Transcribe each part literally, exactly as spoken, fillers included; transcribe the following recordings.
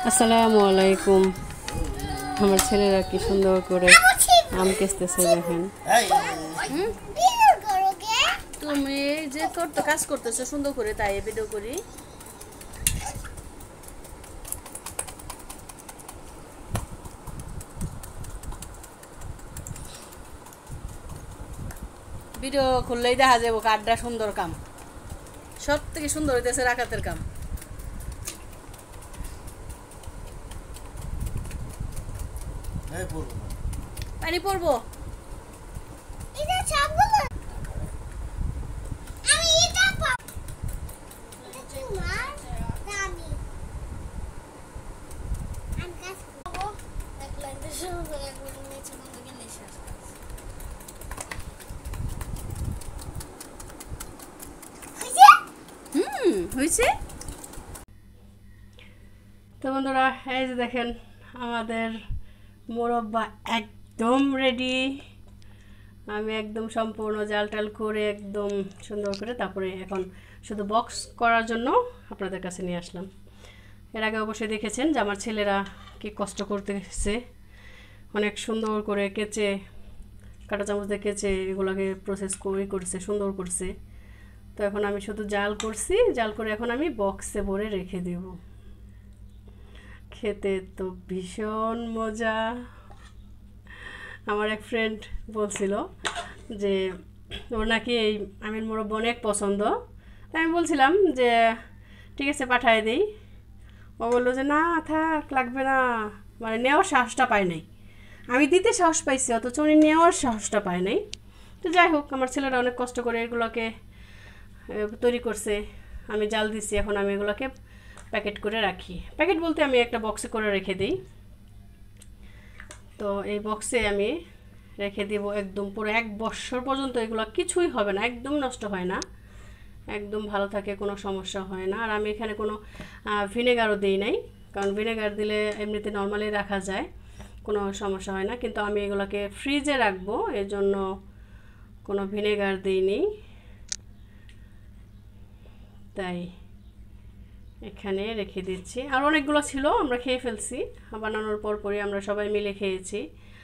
আসসালামুআলাইকুম। আমার ছেলেরা কি সুন্দর করে আম কেচতেছে দেখেন। তুমি যে করতে কাজ করতেছো সুন্দর করে, তাই ভিডিও করি। ভিডিও খুললেই দেখা যাবো কাঠটা সুন্দর কাম, সব থেকে সুন্দর হইতেছে রাকাতের কাম। পানি পড়বো হয়েছে। তো বন্ধুরা, এই যে দেখেন আমাদের মুরব্বা একদম রেডি। আমি একদম সম্পূর্ণ জাল টাল করে একদম সুন্দর করে তারপরে এখন শুধু বক্স করার জন্য আপনাদের কাছে নিয়ে আসলাম। এর আগে অবশ্যই দেখেছেন যে আমার ছেলেরা কি কষ্ট করতেছে, অনেক সুন্দর করে কেচে কাঁটা চামচ দিয়ে কেচে এগুলোকে প্রসেস করে করছে, সুন্দর করছে। তো এখন আমি শুধু জাল করছি, জাল করে এখন আমি বক্সে ভরে রেখে দেব। খেতে তো ভীষণ মজা। আমার এক ফ্রেন্ড বলছিল যে ওর নাকি এই আমের মুরব্বা অনেক পছন্দ। তাই আমি বলছিলাম যে ঠিক আছে পাঠিয়ে দিই। ও বললো যে না থাক, লাগবে না, মানে নেওয়ার সাহসটা পায় নাই। আমি দিতে সাহস পাইছি, অথচ উনি নেওয়ার সাহসটা পায় নাই। তো যাই হোক, আমার ছেলেরা অনেক কষ্ট করে এগুলোকে তৈরি করছে, আমি জাল দিছি। এখন আমি এগুলোকে প্যাকেট করে রাখি। প্যাকেট বলতে আমি একটা বক্সে করে রেখে দিই। তো এই বক্সে আমি রেখে দিব একদম পুরো এক বছর পর্যন্ত। এগুলো কিছুই হবে না, একদম নষ্ট হয় না, একদম ভালো থাকে, কোনো সমস্যা হয় না। আর আমি এখানে কোনো ভিনেগারও দিই নাই, কারণ ভিনেগার দিলে এমনিতে নর্মালি রাখা যায়, কোনো সমস্যা হয় না। কিন্তু আমি এগুলোকে ফ্রিজে রাখবো, এর জন্য কোনো ভিনেগার দিইনি। তাই এখানে রেখে দিচ্ছি। আর অনেকগুলো ছিল, আমরা খেয়ে ফেলছি, বানানোর পর পরই আমরা সবাই মিলে খেয়েছি।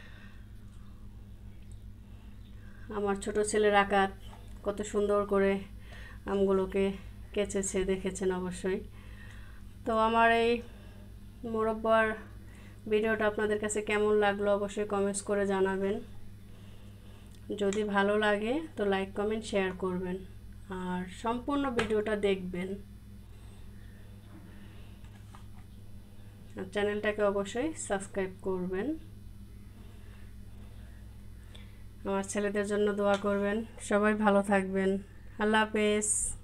আমার ছোট ছেলে রাকাত কত সুন্দর করে আমগুলোকে কেচেছে, দেখেছেন অবশ্যই। তো আমার এই মুরব্বার ভিডিওটা আপনাদের কাছে কেমন লাগলো অবশ্যই কমেন্টস করে জানাবেন। যদি ভালো লাগে তো লাইক কমেন্ট শেয়ার করবেন, আর সম্পূর্ণ ভিডিওটা দেখবেন। আর চ্যানেলটাকে অবশ্যই সাবস্ক্রাইব করবেন। আমার ছেলেদের জন্য দোয়া করবেন। সবাই ভালো থাকবেন। আল্লাহ হাফেজ।